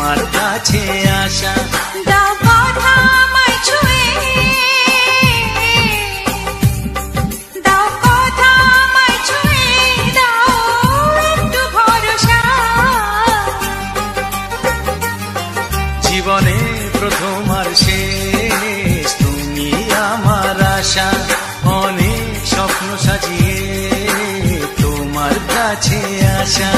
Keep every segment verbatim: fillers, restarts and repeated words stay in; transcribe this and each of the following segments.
তোমার কাছে আসা। দাও কথা আমায় ছুঁয়ে, দাও কথা আমায় ছুঁয়ে, দাও একটু ভরসা। জীবনে প্রথম আর শেষ তুমি আমার আশা। অনেক স্বপ্ন সাজিয়ে তোমার কাছে আসা।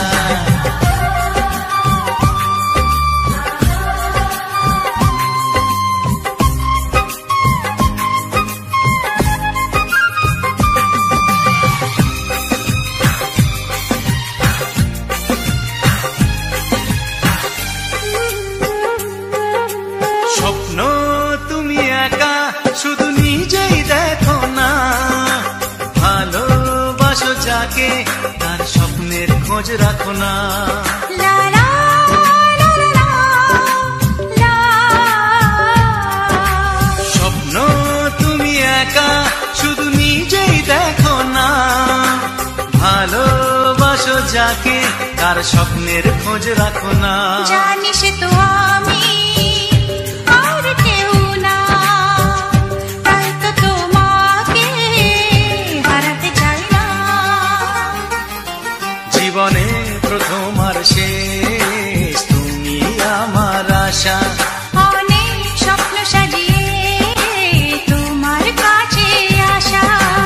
স্বপ্ন তুমি একা শুধু নিজেই দেখো না, ভালোবাসো যাকে তার স্বপ্নের খোঁজ রাখো না। লা লা লা লা লা। স্বপ্ন তুমি একা শুধু নিজেই দেখো না, ভালোবাসো যাকে তার স্বপ্নের খোঁজ রাখো না। জানি সে তো আমি আর কেউ না, তাই তো তোমাকে হারাতে চাই না। জীবনে প্রথম আর শেষ তুমি আমার আশা। অনেক স্বপ্ন সাজিয়ে তোমার কাছে আসা।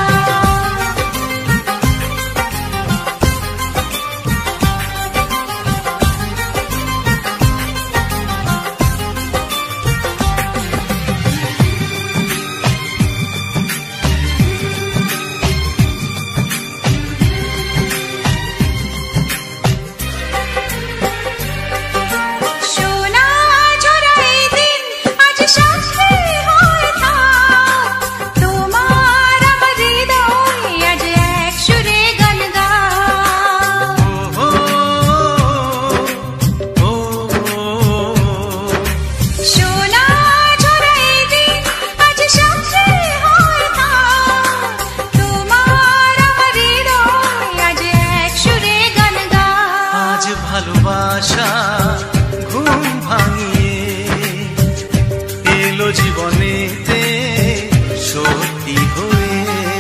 সোনা ঝরা এই দিন আজ সাথে হয়ে থাক, তোমার আমার হৃদয় আজ এক সুরে গান গায়। ও ও সোনা ঝরা এই দিন আজ সাথে হয়ে থাক, তোমার আমার হৃদয় আজ এক সুরে গান গায়। আজ ভালোবাসা ঘুম ভাঙিয়ে এলো জীবনেতে সত্যি হয়ে।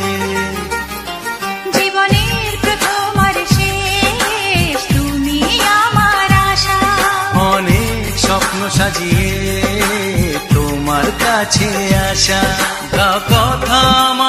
জীবনের প্রথম আর শেষ তুমি আমার আশা। অনেক স্বপ্ন সাজিয়ে তোমার কাছে আসা। দাও কথা